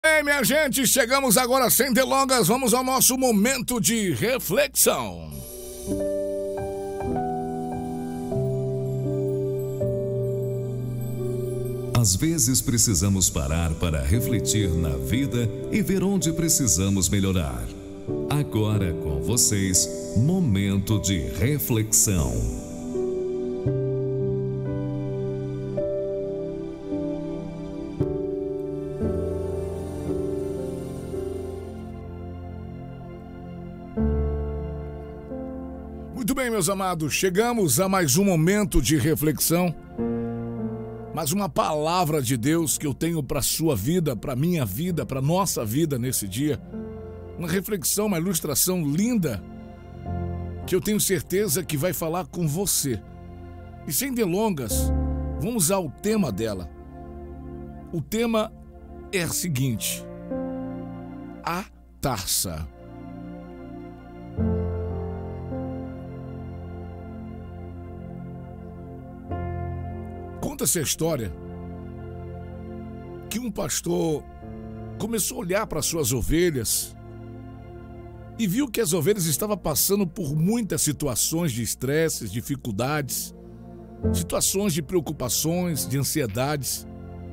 Ei, minha gente, chegamos agora sem delongas, vamos ao nosso momento de reflexão. Às vezes precisamos parar para refletir na vida e ver onde precisamos melhorar. Agora com vocês, momento de reflexão. Muito bem, meus amados, chegamos a mais um momento de reflexão. Mais uma palavra de Deus que eu tenho para a sua vida, para a minha vida, para a nossa vida nesse dia. Uma reflexão, uma ilustração linda que eu tenho certeza que vai falar com você. E sem delongas, vamos ao tema dela. O tema é o seguinte: a taça. Conta-se a história que um pastor começou a olhar para suas ovelhas e viu que as ovelhas estavam passando por muitas situações de estresses, dificuldades, situações de preocupações, de ansiedades.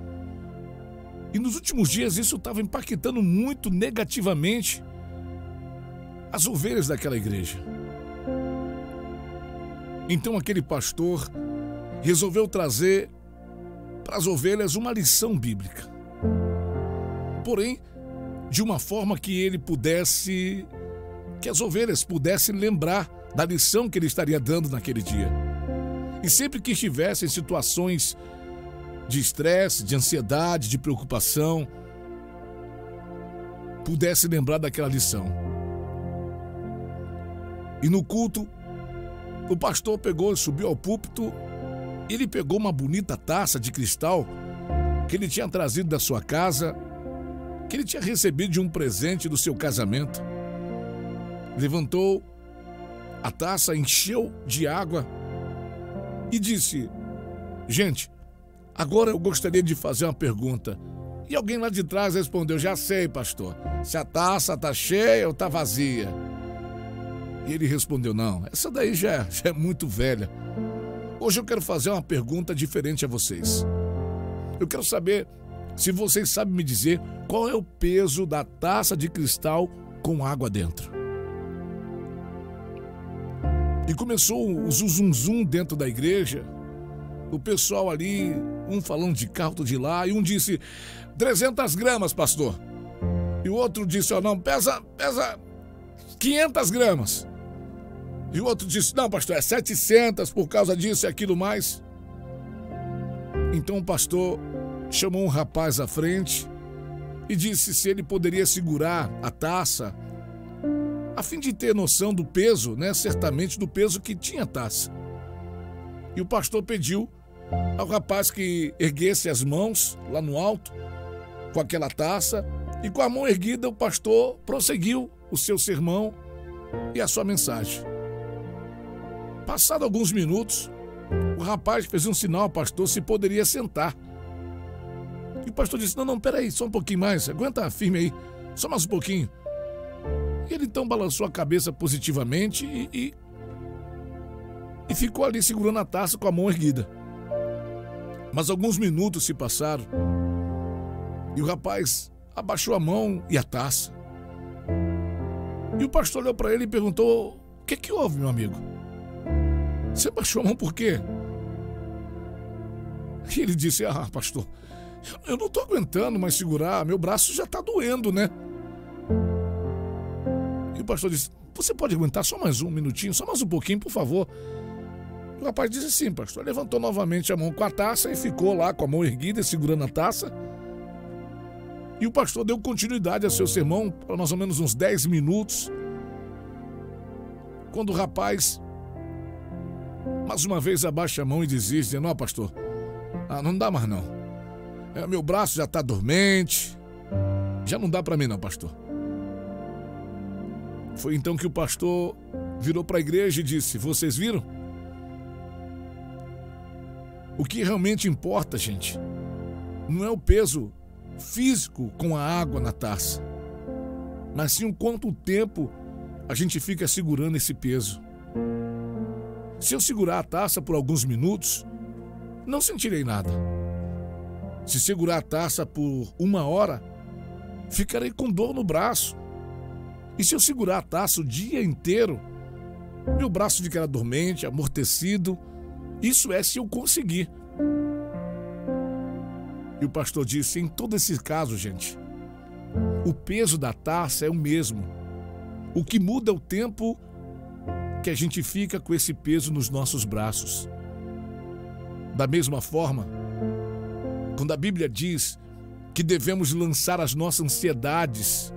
E nos últimos dias isso estava impactando muito negativamente as ovelhas daquela igreja. Então aquele pastor resolveu trazer para as ovelhas uma lição bíblica. Porém, de uma forma que as ovelhas pudessem lembrar da lição que ele estaria dando naquele dia. E sempre que estivessem em situações de estresse, de ansiedade, de preocupação, pudessem lembrar daquela lição. E no culto, o pastor subiu ao púlpito. Ele pegou uma bonita taça de cristal que ele tinha trazido da sua casa, que ele tinha recebido de um presente do seu casamento. Levantou a taça, encheu de água e disse: gente, agora eu gostaria de fazer uma pergunta. E alguém lá de trás respondeu: já sei, pastor, se a taça está cheia ou está vazia. E ele respondeu: não, essa daí já é muito velha. Hoje eu quero fazer uma pergunta diferente a vocês. Eu quero saber se vocês sabem me dizer qual é o peso da taça de cristal com água dentro. E começou o zum dentro da igreja. O pessoal ali, um falando de cá, outro de lá, e um disse: 300 gramas, pastor. E o outro disse: não, pesa 500 gramas. E o outro disse: não, pastor, é 700 por causa disso e aquilo mais. Então o pastor chamou um rapaz à frente e disse se ele poderia segurar a taça, a fim de ter noção do peso, certamente do peso que tinha a taça. E o pastor pediu ao rapaz que erguesse as mãos lá no alto com aquela taça, e com a mão erguida o pastor prosseguiu o seu sermão e a sua mensagem. Passado alguns minutos, o rapaz fez um sinal ao pastor se poderia sentar. E o pastor disse: não, peraí, só um pouquinho mais, aguenta firme aí, só mais um pouquinho. E ele então balançou a cabeça positivamente e ficou ali segurando a taça com a mão erguida. Mas alguns minutos se passaram e o rapaz abaixou a mão e a taça. E o pastor olhou para ele e perguntou: o que houve, meu amigo? Você baixou a mão por quê? E ele disse: pastor, eu não estou aguentando mais segurar, meu braço já está doendo, né? E o pastor disse: você pode aguentar só mais um minutinho, só mais um pouquinho, por favor? E o rapaz disse: sim, pastor. Levantou novamente a mão com a taça e ficou lá com a mão erguida, segurando a taça. E o pastor deu continuidade ao seu sermão por mais ou menos uns 10 minutos. Quando o rapaz mais uma vez abaixa a mão e desiste, dizendo: não, pastor, não dá mais não. Meu braço já está dormente, já não dá para mim não, pastor. Foi então que o pastor virou para a igreja e disse: vocês viram? O que realmente importa, gente, não é o peso físico com a água na taça, mas sim o quanto tempo a gente fica segurando esse peso. Se eu segurar a taça por alguns minutos, não sentirei nada. Se segurar a taça por 1 hora, ficarei com dor no braço. E se eu segurar a taça o dia inteiro, meu braço ficará dormente, amortecido. Isso é se eu conseguir. E o pastor disse, em todo esse caso, gente, o peso da taça é o mesmo. O que muda é o tempo que a gente fica com esse peso nos nossos braços. Da mesma forma, quando a Bíblia diz que devemos lançar as nossas ansiedades,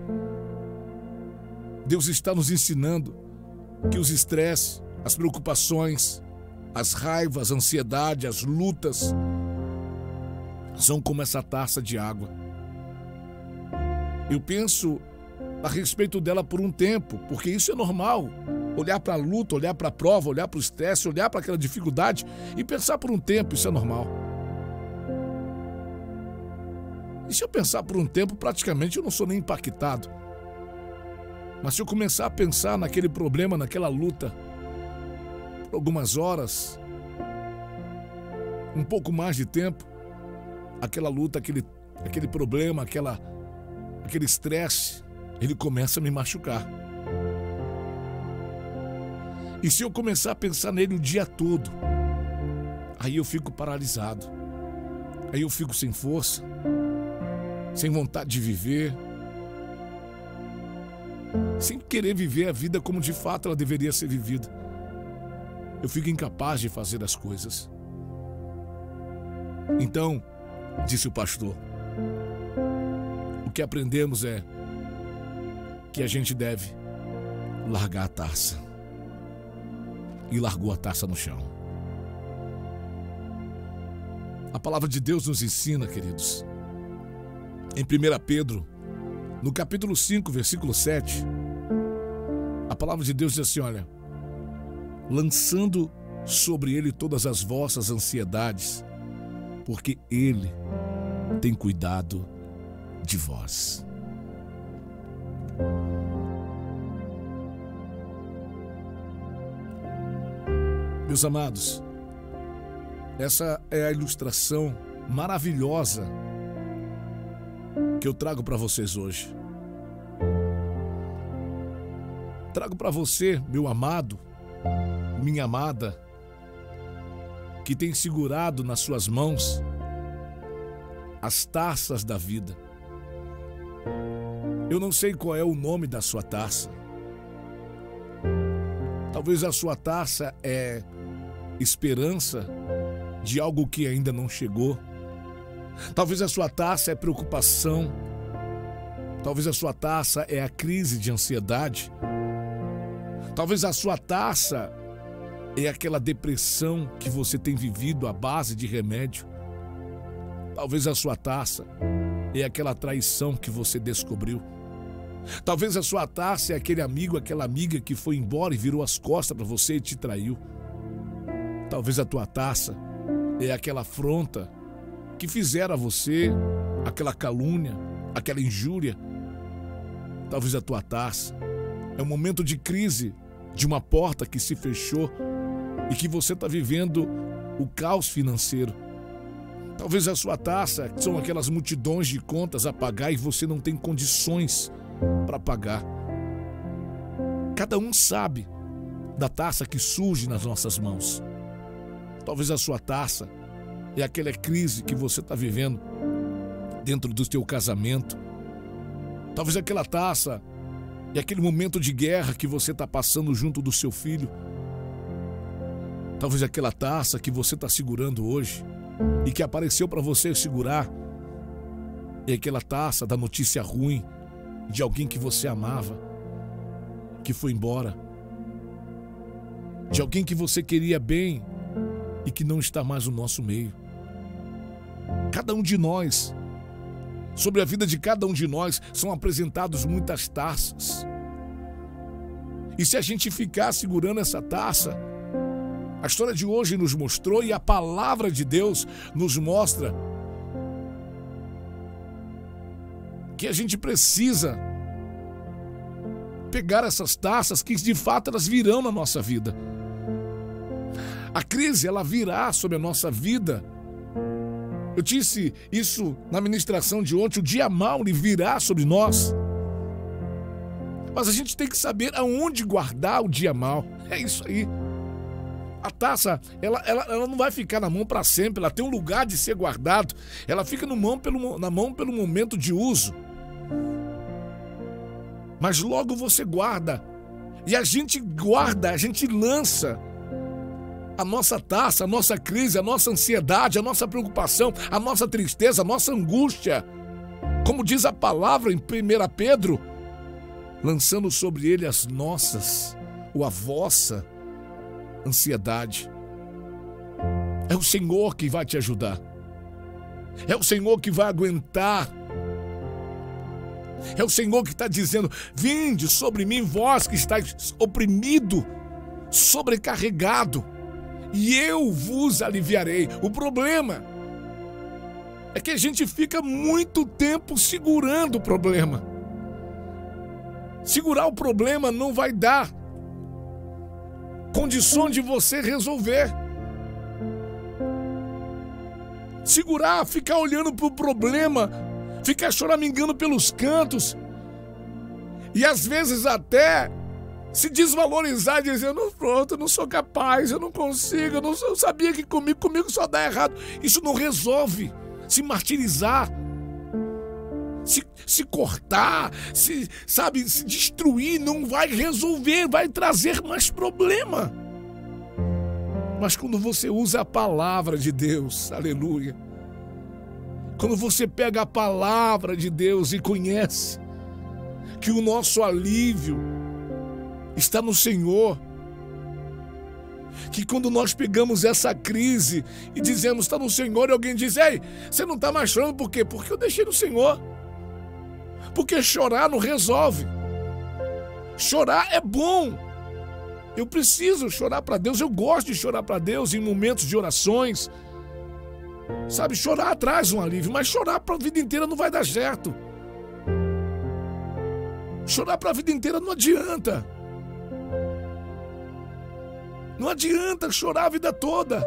Deus está nos ensinando que os estresses, as preocupações, as raivas, a ansiedade, as lutas são como essa taça de água. Eu penso a respeito dela por um tempo, porque isso é normal. Olhar para a luta, olhar para a prova, olhar para o estresse, olhar para aquela dificuldade e pensar por um tempo, isso é normal. E se eu pensar por um tempo, praticamente eu não sou nem impactado. Mas se eu começar a pensar naquele problema, naquela luta, por algumas horas, um pouco mais de tempo, aquela luta, aquele problema, aquele estresse, ele começa a me machucar. E se eu começar a pensar nele o dia todo, aí eu fico paralisado. Aí eu fico sem força, sem vontade de viver, sem querer viver a vida como de fato ela deveria ser vivida. Eu fico incapaz de fazer as coisas. Então, disse o pastor, o que aprendemos é que a gente deve largar a taça. E largou a taça no chão. A palavra de Deus nos ensina, queridos, em 1 Pedro, no capítulo 5, versículo 7, a palavra de Deus diz assim, olha, lançando sobre ele todas as vossas ansiedades, porque ele tem cuidado de vós. Meus amados, essa é a ilustração maravilhosa que eu trago para vocês hoje. Trago para você, meu amado, minha amada, que tem segurado nas suas mãos as taças da vida. Eu não sei qual é o nome da sua taça. Talvez a sua taça é esperança de algo que ainda não chegou. Talvez a sua taça é preocupação. Talvez a sua taça é a crise de ansiedade. Talvez a sua taça é aquela depressão que você tem vivido à base de remédio. Talvez a sua taça é aquela traição que você descobriu. Talvez a sua taça é aquele amigo, aquela amiga que foi embora e virou as costas para você e te traiu. Talvez a tua taça é aquela afronta que fizeram a você, aquela calúnia, aquela injúria. Talvez a tua taça é um momento de crise, de uma porta que se fechou e que você está vivendo o caos financeiro. Talvez a sua taça são aquelas multidões de contas a pagar e você não tem condições para pagar. Cada um sabe da taça que surge nas nossas mãos. Talvez a sua taça é aquela crise que você está vivendo dentro do teu casamento. Talvez aquela taça é aquele momento de guerra que você está passando junto do seu filho. Talvez aquela taça que você está segurando hoje e que apareceu para você segurar é aquela taça da notícia ruim de alguém que você amava, que foi embora, de alguém que você queria bem e que não está mais no nosso meio. Cada um de nós, sobre a vida de cada um de nós, são apresentados muitas taças. E se a gente ficar segurando essa taça, a história de hoje nos mostrou e a palavra de Deus nos mostra que a gente precisa pegar essas taças que de fato elas virão na nossa vida. A crise, ela virá sobre a nossa vida. Eu disse isso na ministração de ontem, o dia mau ele virá sobre nós. Mas a gente tem que saber aonde guardar o dia mau. É isso aí. A taça, ela não vai ficar na mão para sempre, ela tem um lugar de ser guardado. Ela fica na mão pelo momento de uso. Mas logo você guarda. E a gente guarda, a gente lança a nossa taça, a nossa crise, a nossa ansiedade, a nossa preocupação, a nossa tristeza, a nossa angústia. Como diz a palavra em 1 Pedro, lançando sobre ele as nossas, ou a vossa ansiedade. É o Senhor que vai te ajudar. É o Senhor que vai aguentar. É o Senhor que está dizendo: vinde sobre mim, vós que estáis oprimido, sobrecarregado, e eu vos aliviarei. O problema é que a gente fica muito tempo segurando o problema. Segurar o problema não vai dar condição de você resolver. Segurar, ficar olhando para o problema, ficar choramingando pelos cantos e às vezes até se desvalorizar, dizendo: pronto, eu não sou capaz, eu não consigo, eu sabia que comigo só dá errado. Isso não resolve. Se martirizar, se cortar, se destruir, não vai resolver, vai trazer mais problema. Mas quando você usa a palavra de Deus, aleluia, quando você pega a palavra de Deus e conhece que o nosso alívio está no Senhor, que quando nós pegamos essa crise e dizemos está no Senhor, e alguém diz: ei, você não está mais chorando, por quê? Porque eu deixei no Senhor. Porque chorar não resolve. Chorar é bom. Eu preciso chorar para Deus, eu gosto de chorar para Deus em momentos de orações. Sabe, chorar traz um alívio, mas chorar para a vida inteira não vai dar certo. Chorar para a vida inteira não adianta. Não adianta chorar a vida toda.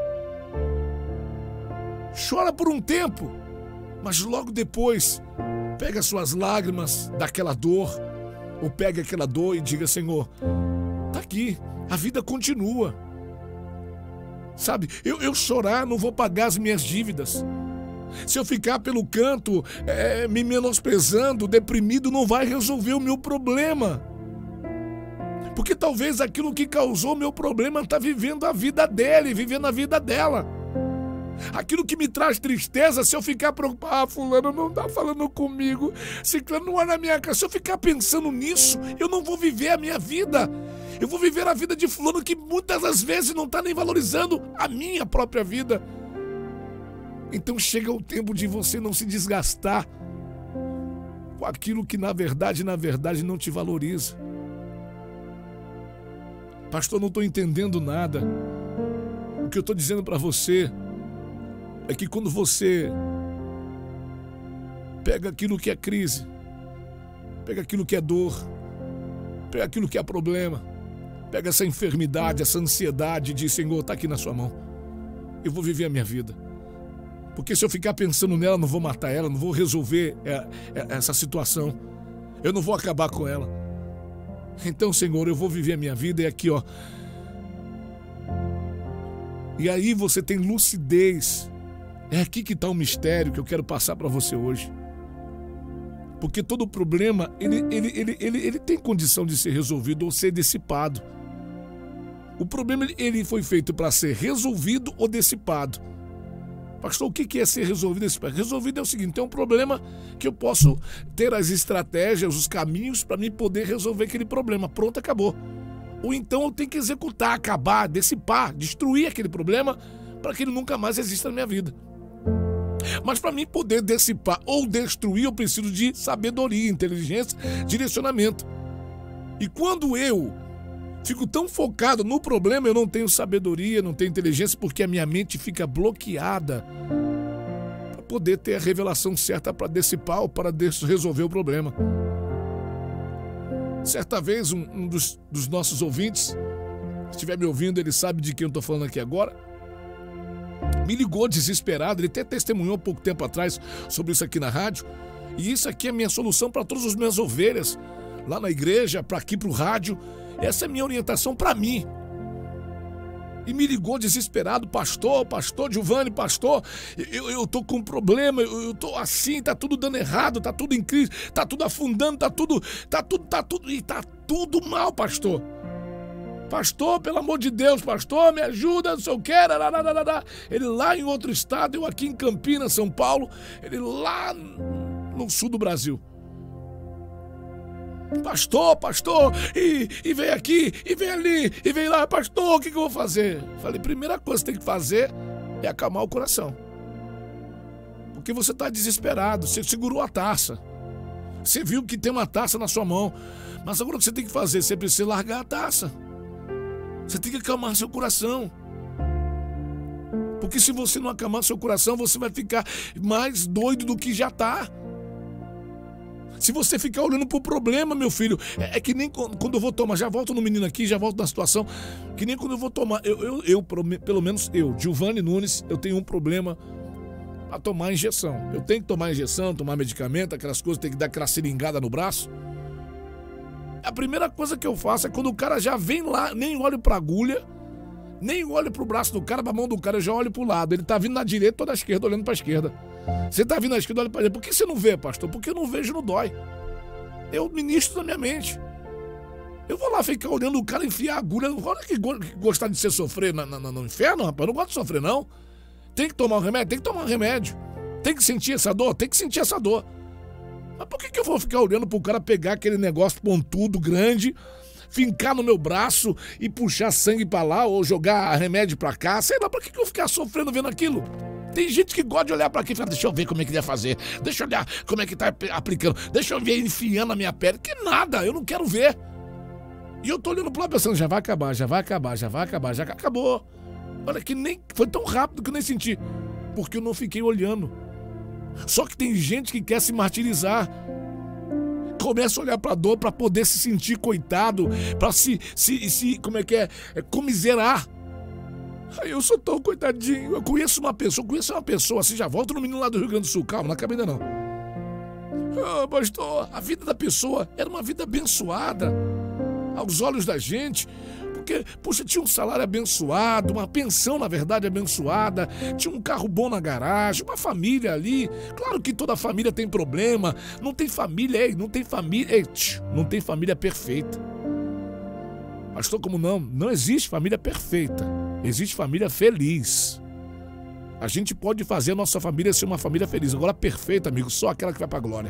Chora por um tempo, mas logo depois pega suas lágrimas daquela dor, ou pega aquela dor e diga: Senhor, tá aqui, a vida continua. Sabe, eu chorar não vou pagar as minhas dívidas. Se eu ficar pelo canto me menosprezando, deprimido, não vai resolver o meu problema. Porque talvez aquilo que causou o meu problema está vivendo a vida dele, vivendo a vida dela. Aquilo que me traz tristeza, se eu ficar preocupado: fulano não está falando comigo, ciclano não é na minha casa. Se eu ficar pensando nisso, eu não vou viver a minha vida. Eu vou viver a vida de fulano, que muitas das vezes não está nem valorizando a minha própria vida. Então chega o tempo de você não se desgastar com aquilo que na verdade não te valoriza. Pastor, não estou entendendo nada. O que eu estou dizendo para você é que quando você pega aquilo que é crise, pega aquilo que é dor, pega aquilo que é problema, pega essa enfermidade, essa ansiedade, e diz: Senhor, está aqui na sua mão. Eu vou viver a minha vida. Porque se eu ficar pensando nela, não vou matar ela, não vou resolver essa situação. Eu não vou acabar com ela. Então, Senhor, eu vou viver a minha vida, e aqui, ó. E aí você tem lucidez. É aqui que está o mistério que eu quero passar para você hoje. Porque todo problema, ele tem condição de ser resolvido ou ser dissipado. O problema, ele foi feito para ser resolvido ou dissipado. Pastor, o que é ser resolvido e dissipado? Resolvido é o seguinte: tem um problema que eu posso ter as estratégias, os caminhos para mim poder resolver aquele problema. Pronto, acabou. Ou então eu tenho que executar, acabar, dissipar, destruir aquele problema para que ele nunca mais exista na minha vida. Mas para mim poder dissipar ou destruir, eu preciso de sabedoria, inteligência, direcionamento. E quando eu fico tão focado no problema, eu não tenho sabedoria, não tenho inteligência, porque a minha mente fica bloqueada para poder ter a revelação certa para dissipar ou para resolver o problema. Certa vez, um dos nossos ouvintes, se estiver me ouvindo, ele sabe de quem eu estou falando aqui agora, me ligou desesperado. Ele até testemunhou pouco tempo atrás sobre isso aqui na rádio. E isso aqui é a minha solução para todas as minhas ovelhas, lá na igreja, para aqui, para o rádio. Essa é a minha orientação para mim. E me ligou desesperado: pastor Giovanni, pastor, eu tô com um problema, eu tô assim, tá tudo dando errado, tá tudo em crise, tá tudo afundando, tá tudo mal, pastor. Pastor, pelo amor de Deus, pastor, me ajuda, não sei o que. Ele lá em outro estado, eu aqui em Campinas, São Paulo, ele lá no sul do Brasil. Pastor, e vem aqui, e vem ali, e vem lá, pastor, o que eu vou fazer? Falei: primeira coisa que você tem que fazer é acalmar o coração. Porque você está desesperado, você segurou a taça. Você viu que tem uma taça na sua mão. Mas agora o que você tem que fazer? Você precisa largar a taça. Você tem que acalmar seu coração. Porque se você não acalmar seu coração, você vai ficar mais doido do que já está. Se você ficar olhando pro problema, meu filho, é que nem quando eu vou tomar, já volto no menino aqui, já volto na situação, que nem quando eu vou tomar, pelo menos eu, Giovanni Nunes, eu tenho um problema para tomar injeção. Eu tenho que tomar injeção, tomar medicamento, aquelas coisas, tem que dar aquela seringada no braço. A primeira coisa que eu faço é quando o cara já vem lá, nem olho pra agulha, nem olho pro braço do cara, pra mão do cara, eu já olho pro lado. Ele tá vindo na direita ou na esquerda, olhando pra esquerda. Você tá vindo na esquerda, olha pra direita. Por que você não vê, pastor? Porque eu não vejo, não dói. Eu ministro na minha mente. Eu vou lá ficar olhando o cara enfiar a agulha. Olha que gostar de ser sofrer no inferno, rapaz. Eu não gosto de sofrer, não. Tem que tomar um remédio? Tem que tomar um remédio. Tem que sentir essa dor? Tem que sentir essa dor. Mas por que eu vou ficar olhando pro cara pegar aquele negócio pontudo, grande, fincar no meu braço e puxar sangue pra lá ou jogar remédio pra cá? Sei lá, por que eu vou ficar sofrendo vendo aquilo? Tem gente que gosta de olhar pra aqui e falar: deixa eu ver como é que ele ia fazer, deixa eu olhar como é que tá aplicando, deixa eu ver enfiando a minha pele. Que nada, eu não quero ver. E eu tô olhando pro lado pensando: já vai acabar, já acabou. Olha que nem foi tão rápido que eu nem senti, porque eu não fiquei olhando. Só que tem gente que quer se martirizar, começa a olhar pra dor pra poder se sentir coitado, pra como é que é, comiserar. Aí eu sou tão coitadinho. Eu conheço uma pessoa assim, já volto no menino lá do Rio Grande do Sul. Calma, não acabei ainda não. Ah, pastor, a vida da pessoa era uma vida abençoada aos olhos da gente. Porque, puxa, tinha um salário abençoado, uma pensão, na verdade, abençoada, tinha um carro bom na garagem, uma família ali. Claro que toda família tem problema, não tem família perfeita. Pastor, como não? Não existe família perfeita, existe família feliz. A gente pode fazer a nossa família ser uma família feliz. Agora, perfeita, amigo, só aquela que vai pra glória.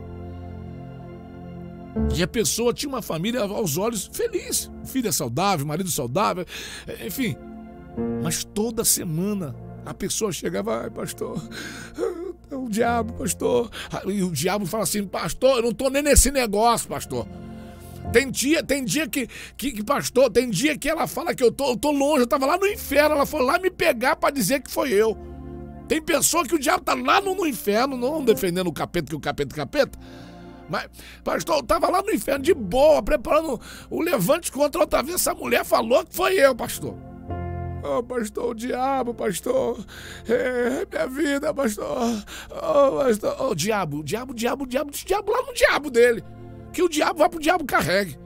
E a pessoa tinha uma família aos olhos feliz. Filha saudável, marido saudável, enfim. Mas toda semana a pessoa chegava: ai, pastor, é o diabo, pastor. E o diabo fala assim: pastor, eu não tô nem nesse negócio, pastor. Tem dia que pastor, tem dia que ela fala que eu tô longe, eu tava lá no inferno, ela foi lá me pegar pra dizer que foi eu. Tem pessoa que o diabo tá lá no inferno, não defendendo o capeta, que o capeta é capeta. Mas, pastor, eu tava lá no inferno de boa, preparando o levante contra outra vez. Essa mulher falou que foi eu, pastor. Oh, pastor, o diabo, pastor. É minha vida, pastor. Oh, pastor. Oh, diabo lá no diabo dele. Que o diabo vai pro diabo carregue.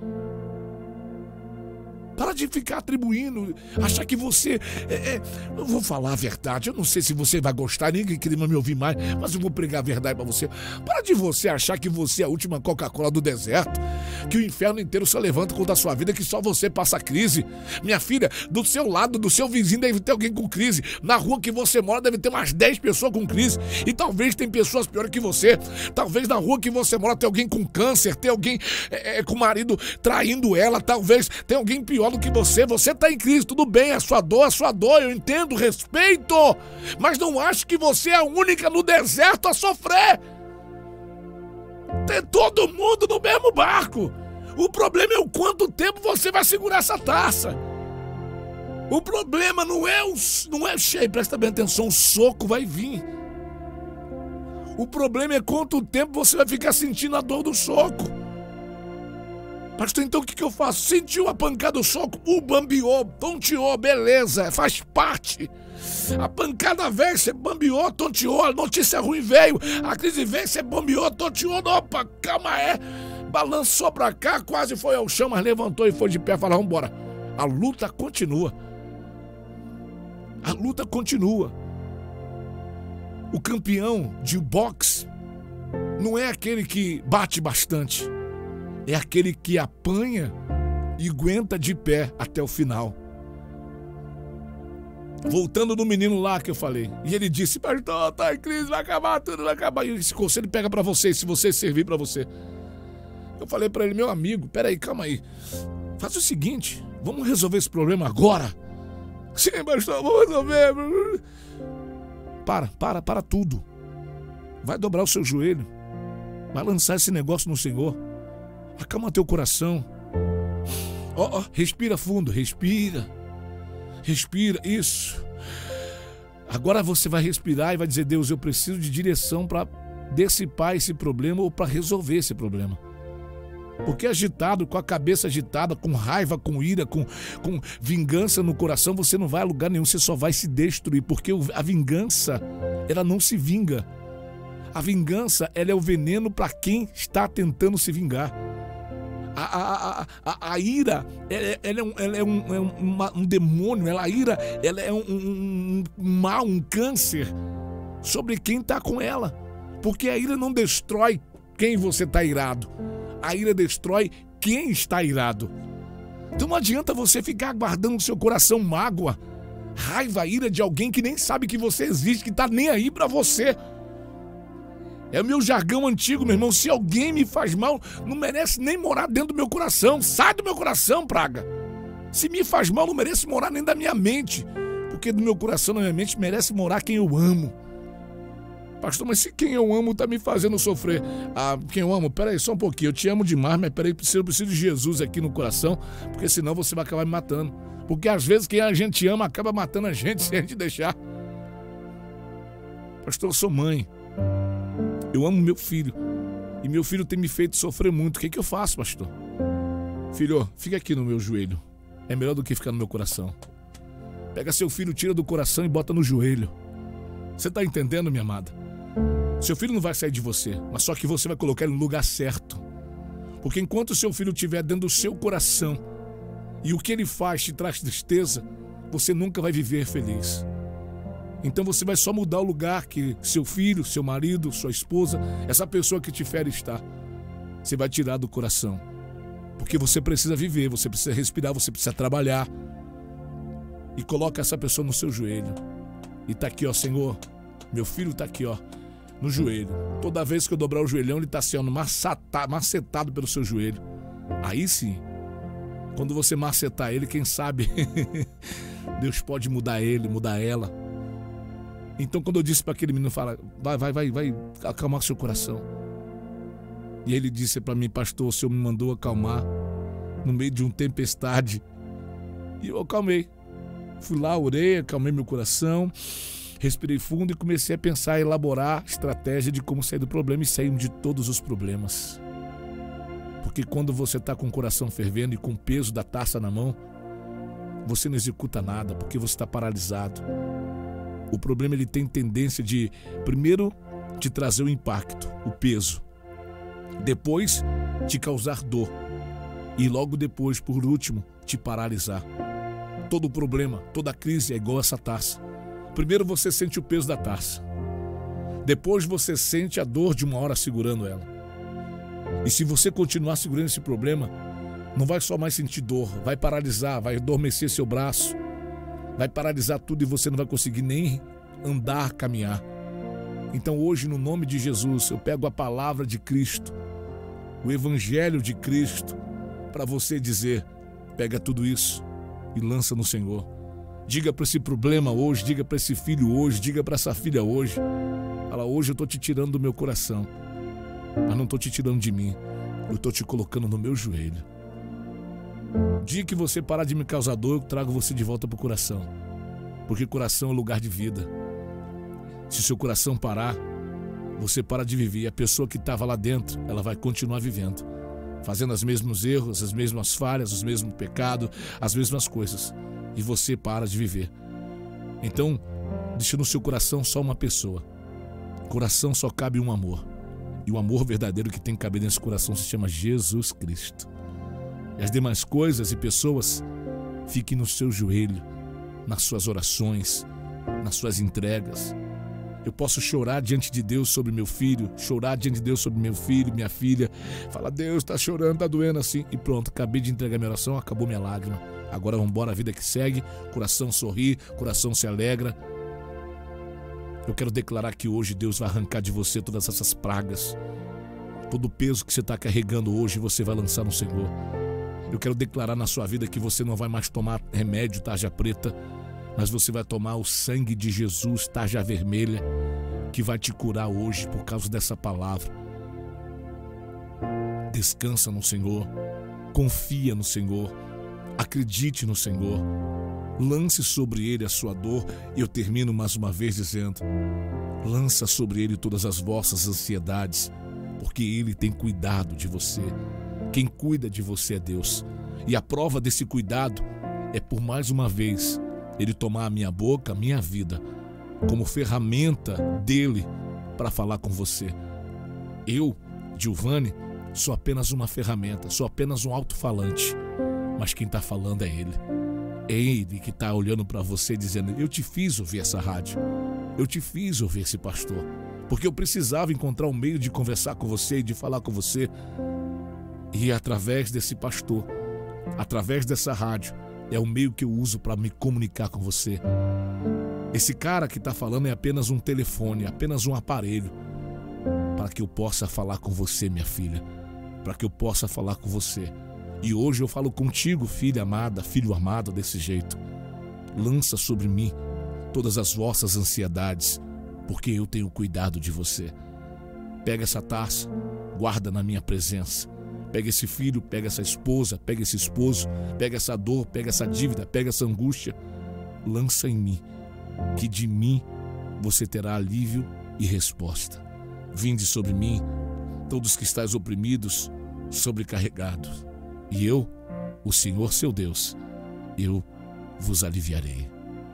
Para de ficar atribuindo, achar que você... Eu vou falar a verdade, eu não sei se você vai gostar, ninguém queria me ouvir mais, mas eu vou pregar a verdade para você. Para de você achar que você é a última Coca-Cola do deserto, que o inferno inteiro se levanta contra a sua vida, que só você passa crise. Minha filha, do seu lado, do seu vizinho deve ter alguém com crise. Na rua que você mora deve ter umas 10 pessoas com crise. E talvez tem pessoas piores que você. Talvez na rua que você mora tem alguém com câncer, tem alguém com o marido traindo ela, talvez tem alguém pior do que você tá em crise, tudo bem, a sua dor, eu entendo, respeito, mas não acho que você é a única no deserto a sofrer. Tem todo mundo no mesmo barco. O problema é o quanto tempo você vai segurar essa taça. O problema não é cheio, presta bem atenção, o soco vai vir. O problema é quanto tempo você vai ficar sentindo a dor do soco. Pastor, então o que eu faço? Sentiu a pancada do soco, bambiou, tonteou, beleza, faz parte. A pancada veio, você bambiou, tonteou, a notícia ruim veio, a crise veio, você bambiou, tonteou, opa, calma balançou pra cá, quase foi ao chão, mas levantou e foi de pé e falou, vambora. A luta continua. A luta continua. O campeão de boxe não é aquele que bate bastante. É aquele que apanha e aguenta de pé até o final. Voltando no menino lá que eu falei. E ele disse, pastor, tá em crise, vai acabar, tudo vai acabar. E esse conselho pega pra você, se você servir pra você. Eu falei pra ele, meu amigo, peraí, calma aí. Faz o seguinte, vamos resolver esse problema agora. Sim, pastor, vamos resolver. Para tudo. Vai dobrar o seu joelho. Vai lançar esse negócio no Senhor. Acalma teu coração. Respira fundo, respira, isso. Agora você vai respirar e vai dizer, Deus, eu preciso de direção para dissipar esse problema ou para resolver esse problema. Porque agitado, com a cabeça agitada, com raiva, com ira, com vingança no coração, você não vai a lugar nenhum, você só vai se destruir, porque a vingança, ela não se vinga. A vingança, ela é o veneno para quem está tentando se vingar. A ira, ela é um demônio, a ira ela é um mal, um câncer sobre quem está com ela. Porque a ira não destrói quem você está irado. A ira destrói quem está irado. Então não adianta você ficar guardando no seu coração mágoa, raiva, ira de alguém que nem sabe que você existe, que está nem aí para você. É o meu jargão antigo, meu irmão. Se alguém me faz mal, não merece nem morar dentro do meu coração. Sai do meu coração, praga. Se me faz mal, não merece morar nem da minha mente. Porque do meu coração, na minha mente, merece morar quem eu amo. Pastor, mas se quem eu amo tá me fazendo sofrer? Quem eu amo? Peraí, só um pouquinho. Eu te amo demais, mas peraí, eu preciso de Jesus aqui no coração. Porque senão você vai acabar me matando. Porque às vezes quem a gente ama acaba matando a gente se a gente deixar. Pastor, eu sou mãe. Eu amo meu filho. E meu filho tem me feito sofrer muito. O que eu faço, pastor? Filho, fica aqui no meu joelho. É melhor do que ficar no meu coração. Pega seu filho, tira do coração e bota no joelho. Você tá entendendo, minha amada? Seu filho não vai sair de você, mas só que você vai colocar ele no lugar certo. Porque enquanto seu filho estiver dentro do seu coração e o que ele faz te traz tristeza, você nunca vai viver feliz. Então você vai só mudar o lugar que seu filho, seu marido, sua esposa, essa pessoa que te fere está. Você vai tirar do coração. Porque você precisa viver, você precisa respirar, você precisa trabalhar. E coloca essa pessoa no seu joelho. E tá aqui, ó, Senhor, meu filho tá aqui, ó, no joelho. Toda vez que eu dobrar o joelhão, ele tá assim, ó, macetado pelo seu joelho. Aí sim, quando você macetar ele, quem sabe Deus pode mudar ele, mudar ela. Então quando eu disse para aquele menino, fala, vai acalmar seu coração. E ele disse para mim, pastor, o senhor me mandou acalmar no meio de uma tempestade. E eu acalmei. Fui lá, orei, acalmei meu coração, respirei fundo e comecei a pensar, a elaborar estratégia de como sair do problema, e saímos de todos os problemas. Porque quando você está com o coração fervendo e com o peso da taça na mão, você não executa nada, porque você está paralisado. O problema, ele tem tendência de, primeiro, te trazer o impacto, o peso. Depois, te causar dor. E logo depois, por último, te paralisar. Todo problema, toda crise é igual essa taça. Primeiro você sente o peso da taça. Depois você sente a dor de uma hora segurando ela. E se você continuar segurando esse problema, não vai só mais sentir dor, vai paralisar, vai adormecer seu braço. Vai paralisar tudo e você não vai conseguir nem andar, caminhar. Então hoje, no nome de Jesus, eu pego a palavra de Cristo, o Evangelho de Cristo, para você dizer, pega tudo isso e lança no Senhor. Diga para esse problema hoje, diga para esse filho hoje, diga para essa filha hoje. Fala, hoje eu estou te tirando do meu coração, mas não estou te tirando de mim, eu estou te colocando no meu joelho. O dia que você parar de me causar dor, eu trago você de volta para o coração. Porque coração é lugar de vida. Se seu coração parar, você para de viver. E a pessoa que estava lá dentro, ela vai continuar vivendo, fazendo os mesmos erros, as mesmas falhas, os mesmos pecados, as mesmas coisas. E você para de viver. Então, deixa no seu coração só uma pessoa. Coração só cabe um amor. E o amor verdadeiro que tem que caber nesse coração se chama Jesus Cristo. E as demais coisas e pessoas, fiquem no seu joelho, nas suas orações, nas suas entregas. Eu posso chorar diante de Deus sobre meu filho, chorar diante de Deus sobre meu filho, minha filha. Fala, Deus, tá chorando, tá doendo assim. E pronto, acabei de entregar minha oração, acabou minha lágrima. Agora vamos embora, a vida que segue, coração sorri, coração se alegra. Eu quero declarar que hoje Deus vai arrancar de você todas essas pragas. Todo o peso que você está carregando hoje, você vai lançar no Senhor. Eu quero declarar na sua vida que você não vai mais tomar remédio tarja preta, mas você vai tomar o sangue de Jesus, tarja vermelha, que vai te curar hoje por causa dessa palavra. Descansa no Senhor, confia no Senhor, acredite no Senhor, lance sobre Ele a sua dor. E eu termino mais uma vez dizendo, lança sobre Ele todas as vossas ansiedades, porque Ele tem cuidado de você. Quem cuida de você é Deus. E a prova desse cuidado é por mais uma vez Ele tomar a minha boca, a minha vida, como ferramenta dele para falar com você. Eu, Giovanni, sou apenas uma ferramenta, sou apenas um alto-falante, mas quem está falando é Ele. É Ele que está olhando para você dizendo, eu te fiz ouvir essa rádio, eu te fiz ouvir esse pastor, porque eu precisava encontrar um meio de conversar com você e de falar com você. E através desse pastor, através dessa rádio, é o meio que eu uso para me comunicar com você. Esse cara que está falando é apenas um telefone, apenas um aparelho, para que eu possa falar com você, minha filha, para que eu possa falar com você. E hoje eu falo contigo, filha amada, filho amado, desse jeito. Lança sobre mim todas as vossas ansiedades, porque eu tenho cuidado de você. Pega essa taça, guarda na minha presença. Pega esse filho, pega essa esposa, pega esse esposo, pega essa dor, pega essa dívida, pega essa angústia. Lança em mim, que de mim você terá alívio e resposta. Vinde sobre mim, todos que estáis oprimidos, sobrecarregados, e eu, o Senhor seu Deus, eu vos aliviarei.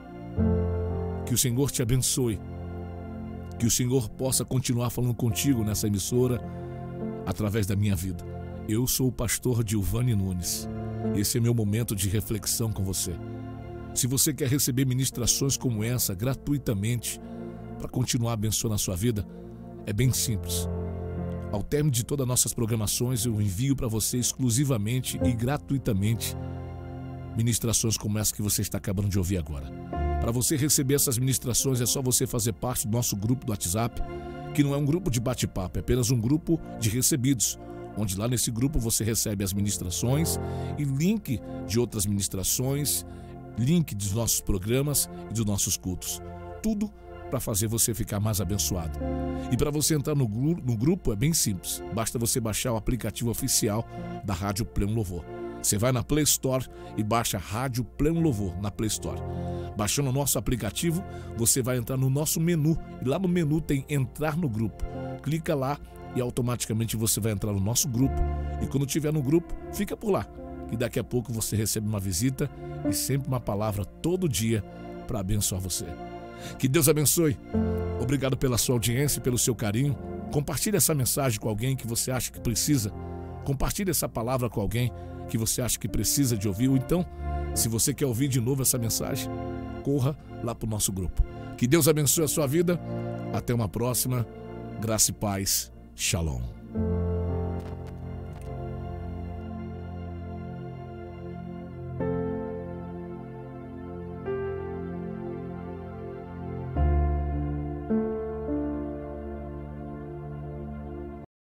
Que o Senhor te abençoe, que o Senhor possa continuar falando contigo nessa emissora, através da minha vida. Eu sou o pastor Giovanni Nunes. Esse é meu momento de reflexão com você. Se você quer receber ministrações como essa gratuitamente, para continuar abençoando a sua vida, é bem simples. Ao término de todas as nossas programações, eu envio para você exclusivamente e gratuitamente ministrações como essa que você está acabando de ouvir agora. Para você receber essas ministrações, é só você fazer parte do nosso grupo do WhatsApp, que não é um grupo de bate-papo, é apenas um grupo de recebidos, onde lá nesse grupo você recebe as ministrações e link de outras ministrações, link dos nossos programas e dos nossos cultos. Tudo para fazer você ficar mais abençoado. E para você entrar no grupo é bem simples. Basta você baixar o aplicativo oficial da Rádio Pleno Louvor. Você vai na Play Store e baixa Rádio Pleno Louvor na Play Store. Baixando o nosso aplicativo, você vai entrar no nosso menu. E lá no menu tem Entrar no Grupo. Clica lá e automaticamente você vai entrar no nosso grupo. E quando estiver no grupo, fica por lá, que daqui a pouco você recebe uma visita e sempre uma palavra todo dia para abençoar você. Que Deus abençoe. Obrigado pela sua audiência e pelo seu carinho. Compartilhe essa mensagem com alguém que você acha que precisa. Compartilhe essa palavra com alguém que você acha que precisa de ouvir. Ou então, se você quer ouvir de novo essa mensagem, corra lá para o nosso grupo. Que Deus abençoe a sua vida. Até uma próxima. Graça e paz. Shalom.